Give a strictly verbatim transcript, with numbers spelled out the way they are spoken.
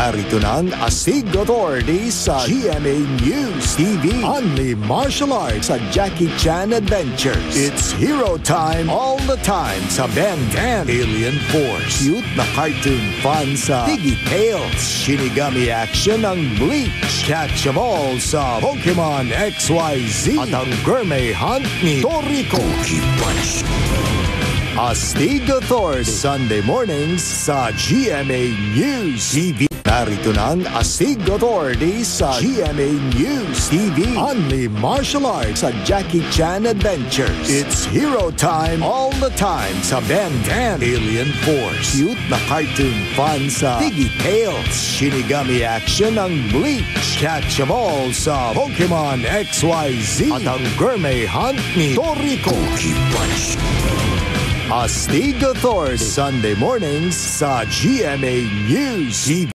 Narito na ang Astig Authority sa G M A News T V. Only martial arts sa Jackie Chan Adventures. It's hero time all the time sa Ben ten Alien Force. Cute na cartoon fun sa Piggy Tales. Shinigami action ng Bleach. Catch 'em all sa Pokemon X Y Z. At ang gourmet hunt ni Toriko. Astig Authority Sunday mornings sa G M A News T V. Narito na ang Astig Authority sa G M A News T V. Only martial arts sa Jackie Chan Adventures. It's hero time all the time sa Ben ten Alien Force. Cute na cartoon fun sa Piggy Tales. Shinigami action ng Bleach. Catch 'em all sa Pokemon X Y Z. At ang gourmet hunt ni Toriko. Astig Authority Sunday mornings sa G M A News T V.